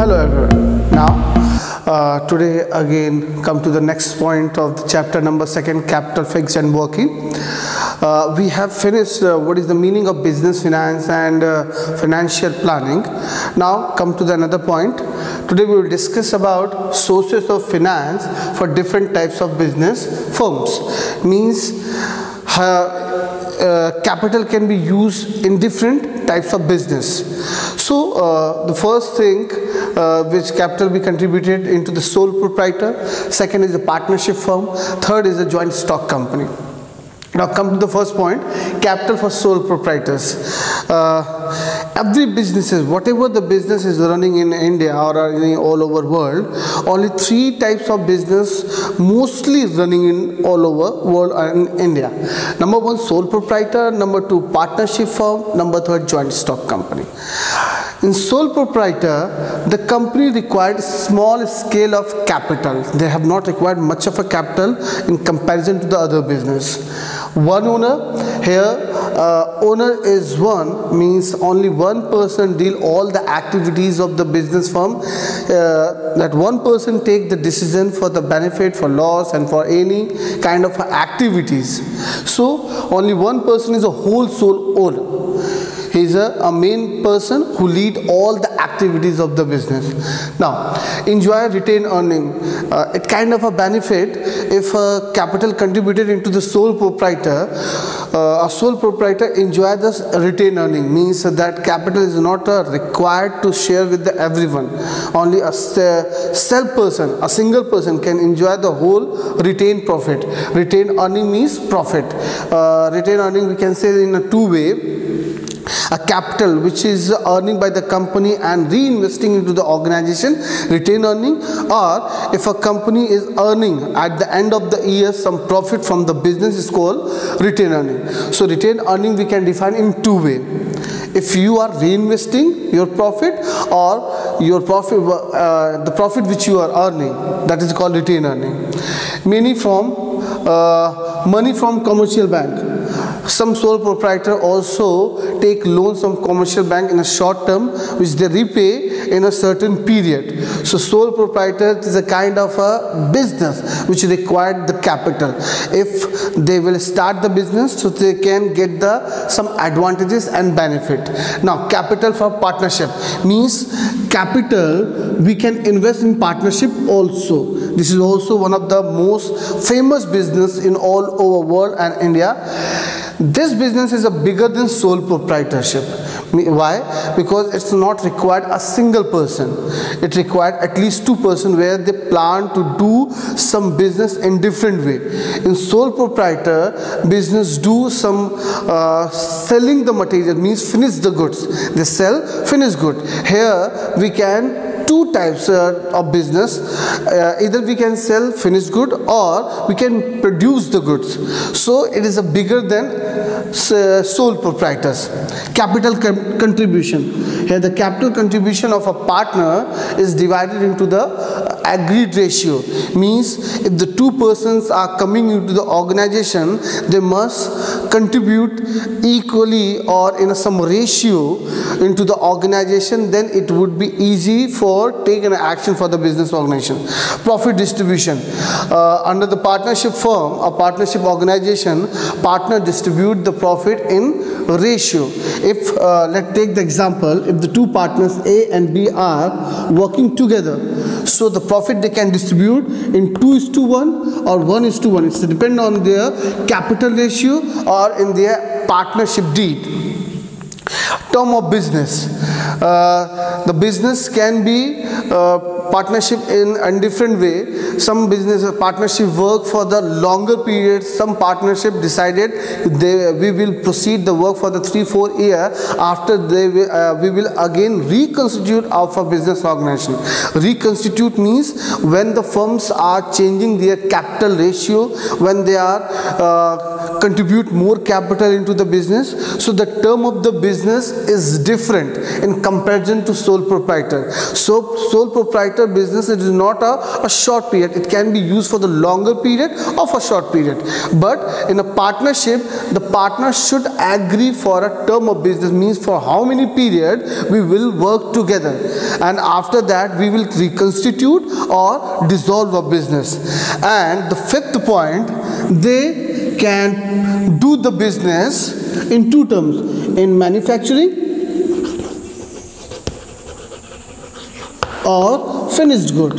Hello everyone. Now, today again come to the next point of the chapter number 2, capital, fixed and working. We have finished what is the meaning of business finance and financial planning. Now come to the another point. Today we will discuss about sources of finance for different types of business firms. Means capital can be used in different types of business. So the first thing which capital be contributed into the sole proprietor, second is a partnership firm, third is a joint stock company. Now come to the first point, capital for sole proprietors. Every businesses, whatever the business is running in India or in all over world, only 3 types of business mostly running in all over world are in India. Number 1, sole proprietor. Number 2, partnership firm. Number 3, joint stock company. In sole proprietor, the company required small scale of capital. They have not required much of a capital in comparison to the other business. One owner, here owner is one, means only one person deal all the activities of the business firm. That one person take the decision for the benefit, for loss and for any kind of activities. So only one person is a whole sole owner. He is a main person who lead all the activities of the business. Now, enjoy retained earning. It kind of a benefit if capital contributed into the sole proprietor. A sole proprietor enjoy this retained earning, means that capital is not required to share with everyone. Only a self person, a single person can enjoy the whole retained profit. Retained earning means profit. Retained earning we can say in a 2 way. A capital which is earning by the company and reinvesting into the organization, retained earning, or if a company is earning at the end of the year some profit from the business is called retained earning. So retained earning we can define in 2 way. If you are reinvesting your profit or your profit, the profit which you are earning, that is called retained earning. Money from commercial bank. Some sole proprietor also take loans from commercial bank in a short term which they repay in a certain period. So sole proprietor is a kind of a business which required the capital. If they will start the business, so they can get some advantages and benefit. Now capital for partnership means capital we can invest in partnership also. This is also one of the most famous business in all over world and India. This business is bigger than sole proprietorship. Why? Because it's not required a single person. It required at least 2 persons where they plan to do some business in different way. In sole proprietor business do some selling the material, means finish the goods. They sell finished good. Here we can 2 types of business. Either we can sell finished good or we can produce the goods. So it is bigger than sole proprietors. Capital contribution. Here the capital contribution of a partner is divided into the agreed ratio. Means if the 2 persons are coming into the organization, they must contribute equally or in some ratio into the organization, then it would be easy for taking action for the business organization. Profit distribution. Under the partnership firm or partnership organization, partner distribute the profit in ratio. If let's take the example, if the 2 partners A and B are working together, so the profit they can distribute in 2:1 or 1:1. It's depend on their capital ratio or in their partnership deed. Term of business. The business can be partnership in a different way. Some business partnership work for the longer period. Some partnership decided we will proceed the work for the 3-4 year. After we will again reconstitute our business organization. Reconstitute means when the firms are changing their capital ratio, when they are contribute more capital into the business. So the term of the business is different in comparison to sole proprietor. So sole proprietor business, it is not a short period. It can be used for the longer period or for short period. But in a partnership, the partner should agree for a term of business, means for how many period we will work together, and after that we will reconstitute or dissolve a business. And the fifth point, they can do the business in two terms, in manufacturing or finished good.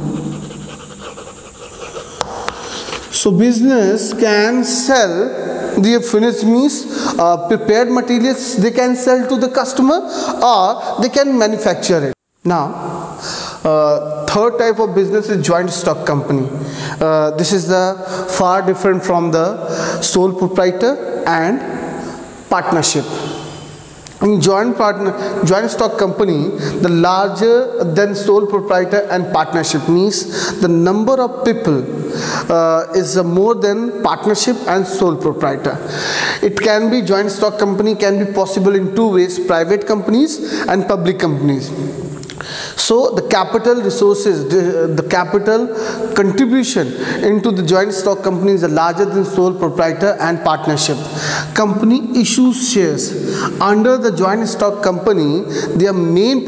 So business can sell the finished, means prepared materials they can sell to the customer, or they can manufacture it. Now third type of business is joint stock company. This is the far different from the sole proprietor and partnership. In joint stock company, the larger than sole proprietor and partnership, means the number of people is more than partnership and sole proprietor. It can be, joint stock company can be possible in two ways: private companies and public companies. So the capital resources, the capital contribution into the joint stock company is larger than sole proprietor and partnership. Company issues shares under the joint stock company. Their main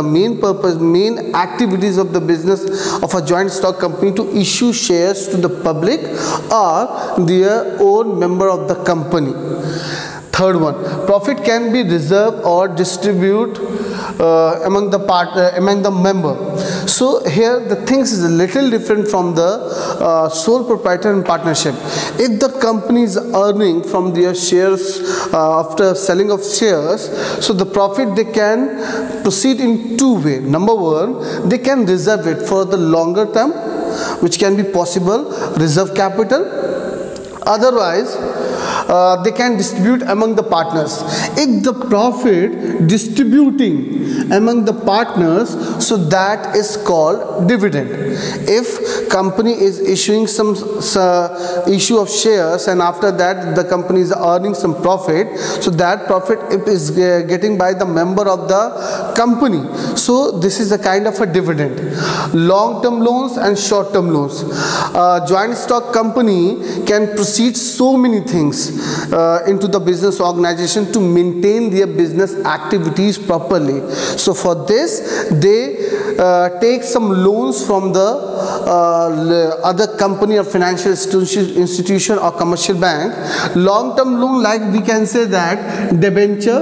activities of the business of a joint stock company to issue shares to the public or their own member of the company. Third one, profit can be reserved or distribute among the member. So here the things is a little different from the sole proprietor and partnership. If the company is earning from their shares after selling of shares, so the profit they can proceed in two ways. Number one, they can reserve it for the longer term, which can be possible, reserve capital. Otherwise, they can distribute among the partners. If the profit distributing among the partners, so that is called dividend. If company is issuing some issue of shares, and after that the company is earning some profit, so that profit it is getting by the member of the company. So this is a kind of a dividend. Long-term loans and short-term loans. Joint stock company can proceed so many things into the business organization to maintain their business activities properly. So for this, they take some loans from the other company or financial institution or commercial bank. Long-term loan, like we can say that debenture,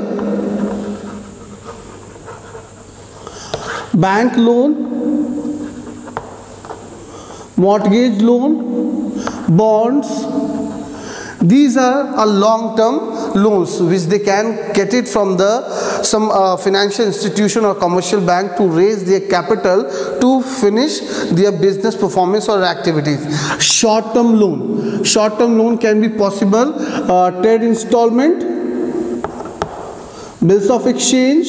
bank loan, mortgage loan, bonds. These are a long-term loans which they can get it from some financial institution or commercial bank to raise their capital to finish their business performance or activities. Short-term loan. Short-term loan can be possible, trade installment, bills of exchange,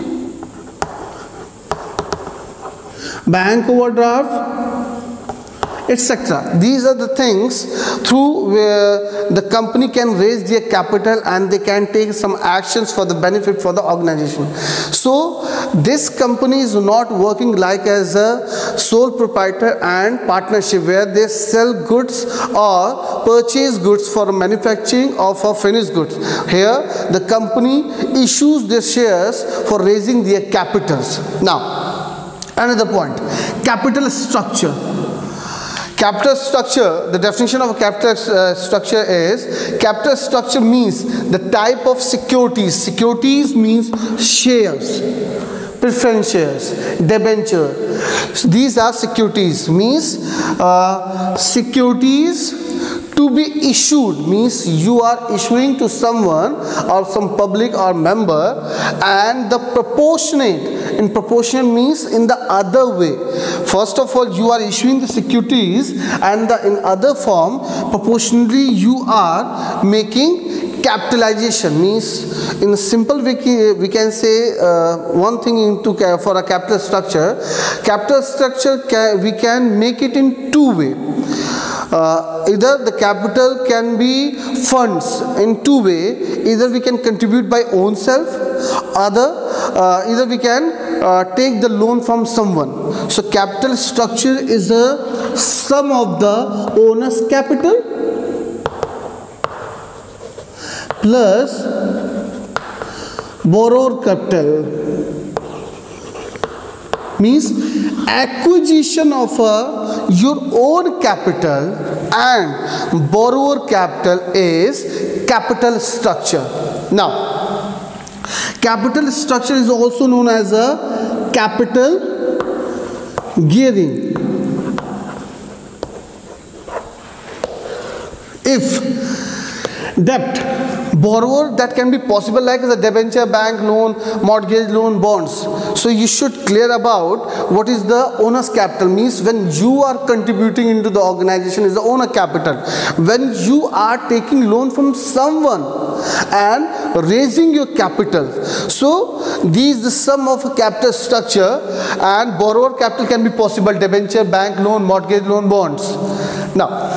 bank overdraft, etc. These are the things through where the company can raise their capital and they can take some actions for the benefit for the organization. So this company is not working like as a sole proprietor and partnership where they sell goods or purchase goods for manufacturing or for finished goods. Here the company issues their shares for raising their capitals. Now another point, capital structure. Capital structure, the definition of a capital structure is, capital structure means the type of securities. Securities means shares, preference shares, debenture. These are securities, means securities to be issued, means you are issuing to someone or some public or member, and the proportionate, in proportion means in the other way. First of all, you are issuing the securities, and in other form proportionally you are making capitalization. Means in a simple way we can say one thing for a capital structure. Capital structure we can make it in two ways. Either the capital can be funds in two ways. Either we can contribute by own self, either we can take the loan from someone. So capital structure is a sum of the owner's capital plus borrower capital. Means acquisition of your own capital and borrower capital is capital structure. Now, capital structure is also known as a capital gearing. If debt, borrower, that can be possible like the debenture, bank loan, mortgage loan, bonds. So you should clear about what is the owner's capital. Means when you are contributing into the organization is the owner capital. When you are taking loan from someone and raising your capital. So these the sum of a capital structure, and borrower capital can be possible debenture, bank loan, mortgage loan, bonds. Now,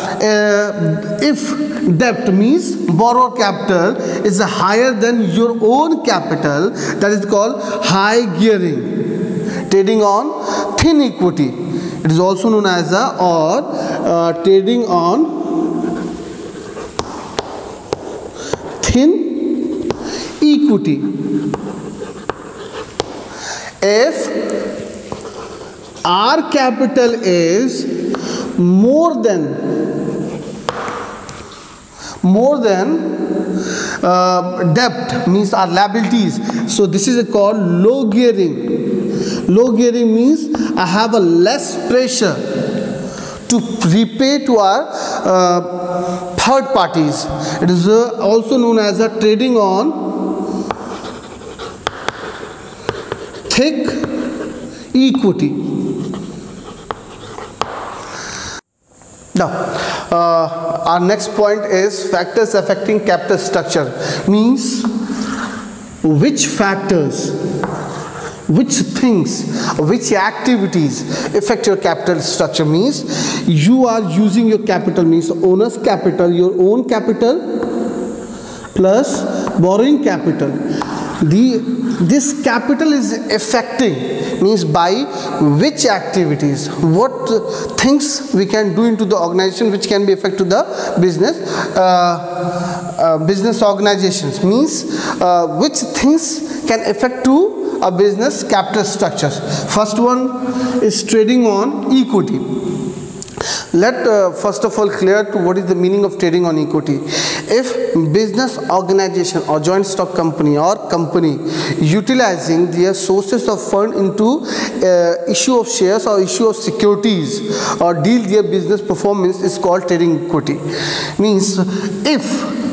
if debt means borrower capital is higher than your own capital, that is called high gearing, trading on thin equity. It is also known as trading on thin equity. If our capital is more than debt, means our liabilities, so this is called low gearing. Low gearing means I have a less pressure to repay to our third parties. It is also known as a trading on thick equity. Now, our next point is factors affecting capital structure. Means which factors, which things, which activities affect your capital structure. Means you are using your capital, means owner's capital, your own capital plus borrowing capital. This capital is affecting, means by which activities, what things we can do into the organization which can be affect to the business business organizations. Means which things can affect to a business capital structures. First one is trading on equity. Let first of all clear to what is the meaning of trading on equity. If business organization or joint stock company or company utilizing their sources of fund into issue of shares or issue of securities or deal their business performance is called trading equity. Means if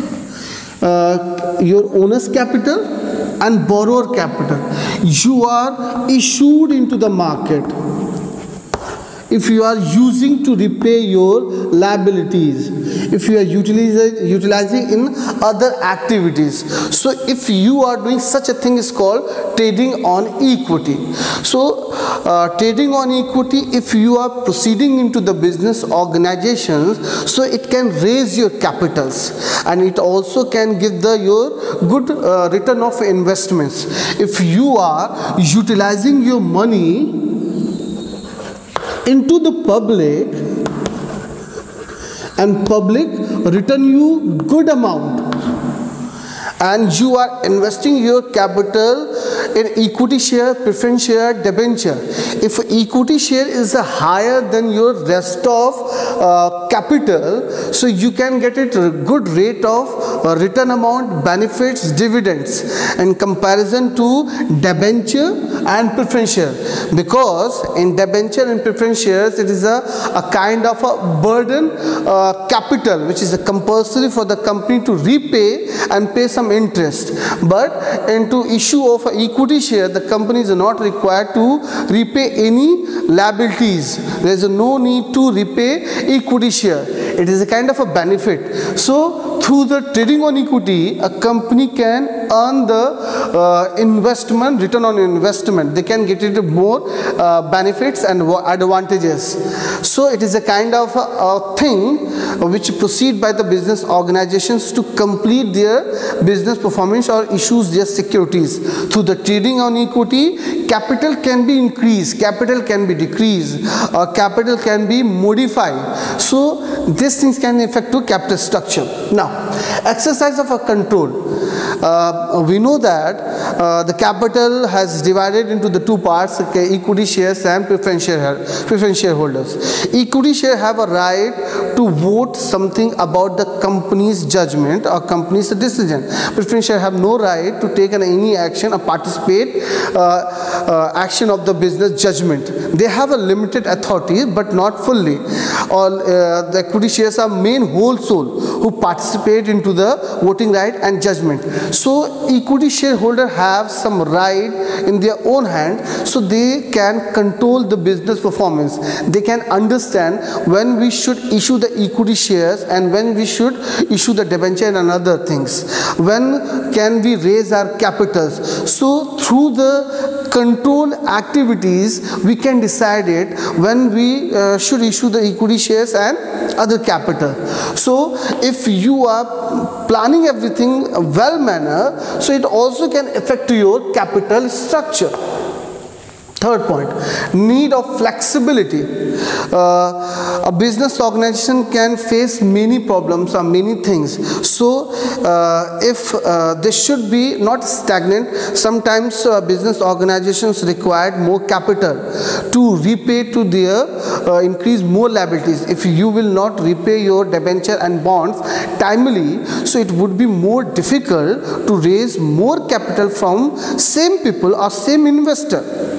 your owner's capital and borrower capital you are issued into the market, if you are using to repay your liabilities, if you are utilizing in other activities, so if you are doing such a thing is called trading on equity. So trading on equity, if you are proceeding into the business organizations, so it can raise your capitals and it also can give your good return of investments. If you are utilizing your money into the public and public return you good amount, and you are investing your capital in equity share, preference share, debenture. If equity share is higher than your rest of capital, so you can get it a good rate of return amount, benefits, dividends in comparison to debenture and preference share. Because in debenture and preference shares it is a kind of a burden capital which is compulsory for the company to repay and pay some interest, but into issue of equity share the company is not required to repay any liabilities. There is no need to repay equity share. It is a kind of a benefit. So through the trading on equity a company can earn the investment, return on investment. They can get into more benefits and advantages. So it is a kind of a thing which proceed by the business organizations to complete their business performance or issues their securities. Through the trading on equity, capital can be increased, capital can be decreased, or capital can be modified. So these things can affect to capital structure. Now, exercise of a control. We know that the capital has divided into the two parts, okay, equity shares and preference shareholders. Equity share have a right to vote something about the company's judgment or company's decision. Preference share have no right to take any action or participate action of the business judgment. They have a limited authority but not fully. All the equity shares are main whole soul who participate into the voting right and judgment. So equity shareholder have some right in their own hand, so they can control the business performance. They can understand when we should issue the equity shares and when we should issue the debenture and other things. When can we raise our capitals? So through the control activities we can decide it when we should issue the equity shares and other capital. So if you are planning everything well manner, so it also can affect your capital structure. Third point, need of flexibility. A business organization can face many problems or many things. So if they should be not stagnant, sometimes business organizations require more capital to repay to their increase more liabilities. If you will not repay your debenture and bonds timely, so it would be more difficult to raise more capital from same people or same investor.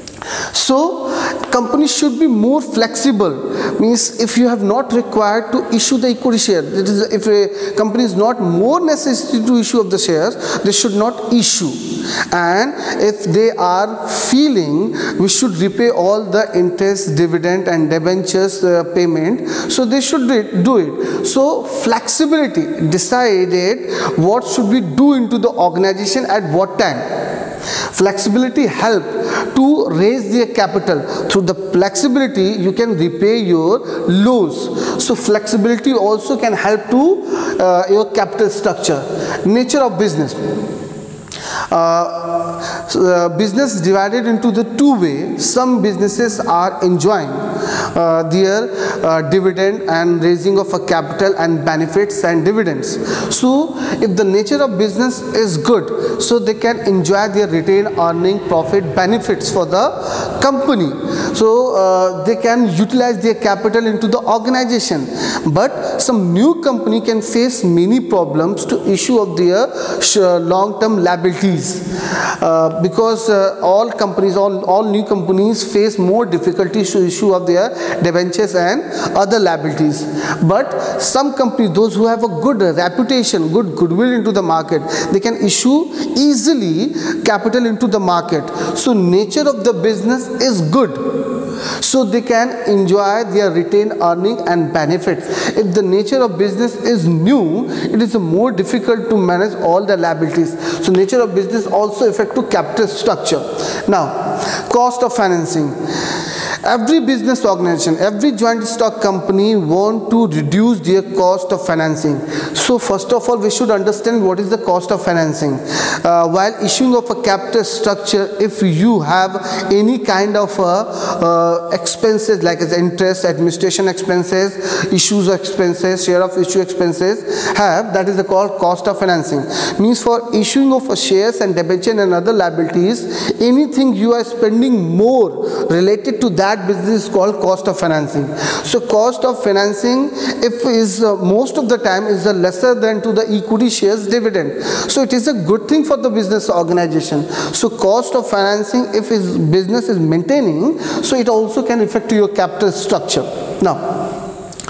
So companies should be more flexible. Means if you have not required to issue the equity share, that is, if a company is not more necessary to issue of the shares, they should not issue. And if they are feeling we should repay all the interest, dividend and debentures payment, so they should do it. So flexibility, decided what should we do into the organization at what time. Flexibility help to raise their capital. Through the flexibility you can repay your loans. So flexibility also can help to your capital structure. Nature of business. Business is divided into the two ways. Some businesses are enjoying their dividend and raising of a capital and benefits and dividends. So if the nature of business is good, so they can enjoy their retained earning, profit, benefits for the company. So they can utilize their capital into the organization. But some new company can face many problems to issue of their long-term liabilities. Because all companies, all new companies face more difficulties to issue of their debentures and other liabilities. But some companies, those who have a good reputation, good goodwill into the market, they can issue easily capital into the market. So nature of the business is good. So they can enjoy their retained earning and benefits. If the nature of business is new, it is more difficult to manage all the liabilities. So nature of business also affect to capital structure. Now, cost of financing. Every business organization, every joint stock company want to reduce their cost of financing. So first of all, we should understand what is the cost of financing. While issuing of a capital structure, if you have any kind of expenses like as interest, administration expenses, issues expenses, share of issue expenses have, that is the called cost of financing. Means for issuing of shares and debenture and other liabilities, anything you are spending more related to that business is called cost of financing. So cost of financing, if is most of the time is lesser than to the equity shares dividend. So it is a good thing for the business organization. So cost of financing, if his business is maintaining, so it also can affect your capital structure. Now,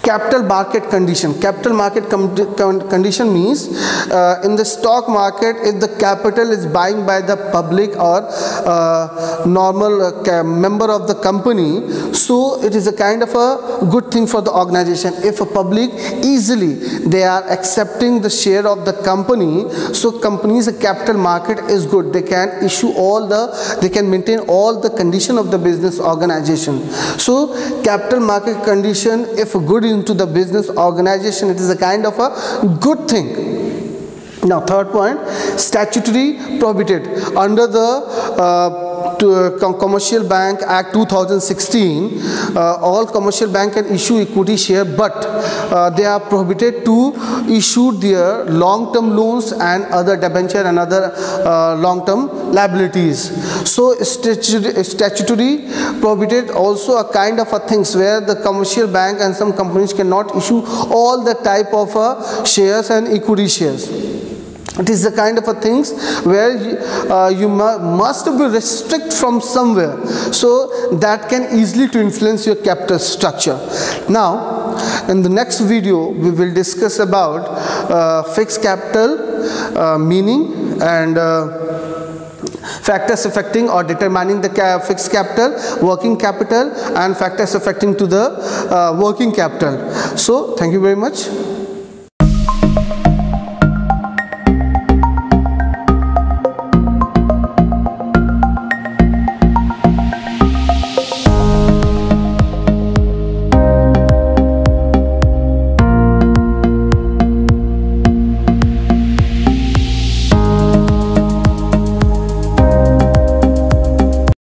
Capital market condition. Capital market condition means in the stock market, if the capital is buying by the public or normal member of the company, so it is a kind of a good thing for the organization. If a public easily they are accepting the share of the company, so company's capital market is good. They can issue they can maintain all the condition of the business organization. So capital market condition, if good into the business organization, it is a kind of a good thing. Now third point, statutory prohibited. Under the Commercial Bank Act 2016, all commercial bank can issue equity share, but they are prohibited to issue their long-term loans and other debenture and other long-term liabilities. So statutory prohibited also a kind of a things where the commercial bank and some companies cannot issue all the type of shares and equity shares. It is the kind of a things where you must be restricted from somewhere, so that can easily to influence your capital structure. Now in the next video we will discuss about fixed capital meaning and factors affecting or determining the fixed capital, working capital, and factors affecting to the working capital. So thank you very much.